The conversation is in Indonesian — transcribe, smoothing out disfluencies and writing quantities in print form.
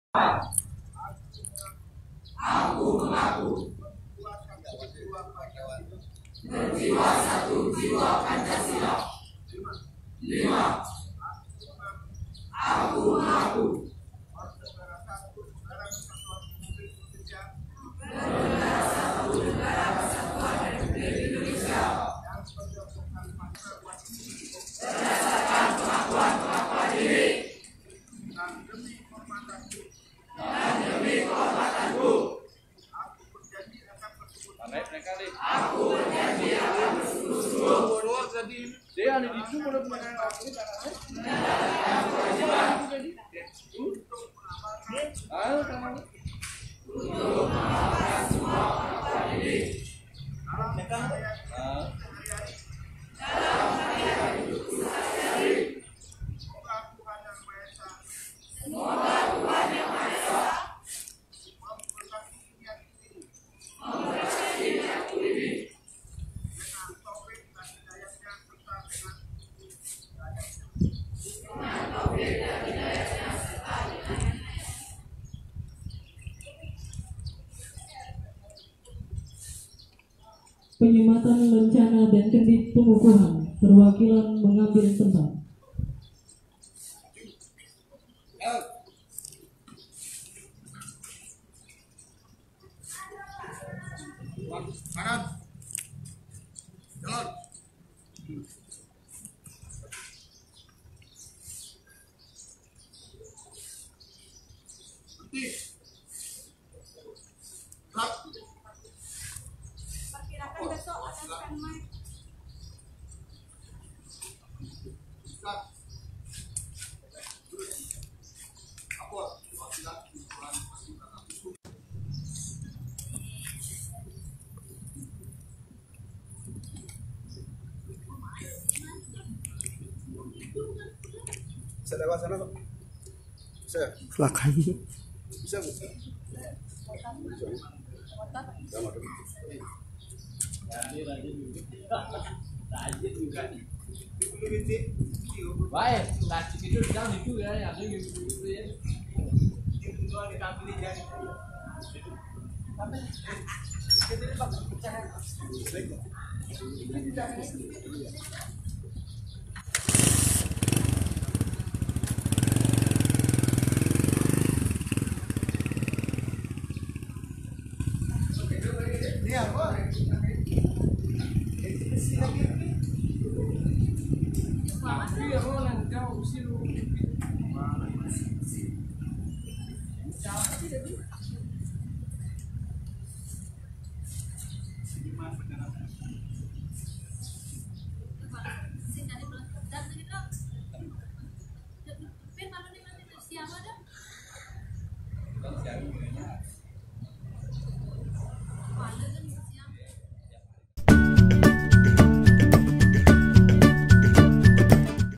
Aku mengaku berjiwa satu jiwa Pancasila. 5. Aku mengaku bernegara satu negara kesatuan Republik Indonesia berdasarkan pengakuan diri dan demi kehormatanku. Aku berjanji akan bersungguh-sungguh untuk mengamalkan semua pengakuan ini dalam hari-hari hidupku sehari-hari. Semoga Tuhan Yang Maha Esa memberkati niatku ini dengan taufik dan hidayahnya serta Penyematan rencana dan kendit pengukuhan perwakilan mengambil tempat. Kanan. Jalan. Berhenti. Gerak. Perkirakan besok akan standby. Gerak. Apor. Perwakilan kumpulan pasukan hukum. Bisa lewat sana kok. Bisa. Silakan. Bisa bu. Baik, plastik itu jangan itu ya, ada yang itu ya. Itu doang diambil jadi. Sampai kita ini bakal bicara. Iya, Pak. Iya, orang jauh sih lu. Mana